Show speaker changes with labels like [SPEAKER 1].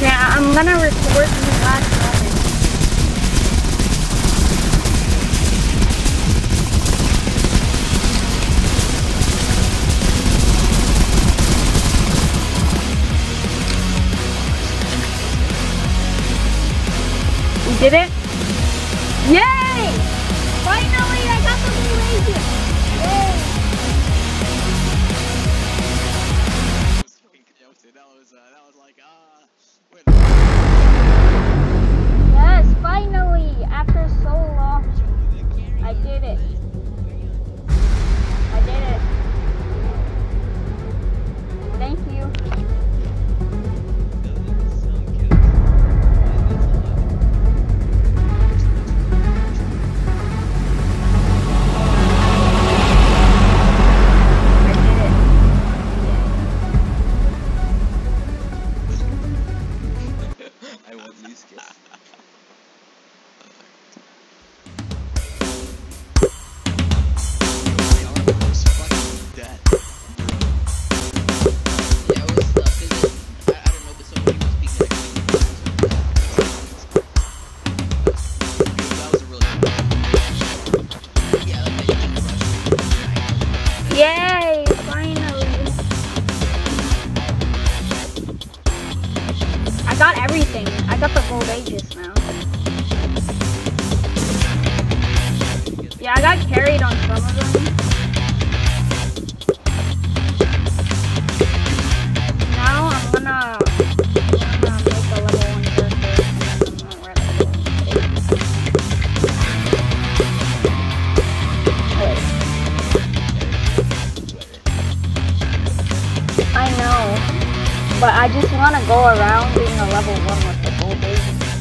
[SPEAKER 1] Okay, I'm gonna record the last moment. You did it? Yay! Finally, I got the blue agent! Yay!
[SPEAKER 2] That was like, wait.
[SPEAKER 1] Yes, finally! After so long, I did it. I did it. Thank you.
[SPEAKER 2] I want these kids.
[SPEAKER 1] Yay! Finally! I got everything. I got the gold ages now. Yeah, I got carried on some of them. Now I'm gonna make a level 1 character. I know, but I just want to go around being a level 1 with the gold agent.